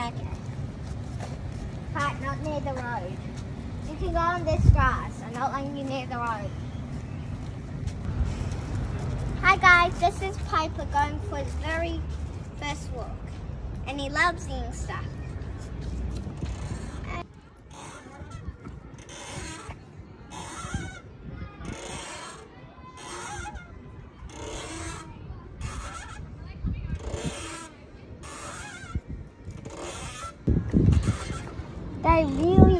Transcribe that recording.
Okay. Right, not near the road. You can go on this grass. I'm not letting you near the road. Hi guys, this is Piper going for his very first walk. And he loves eating stuff. They really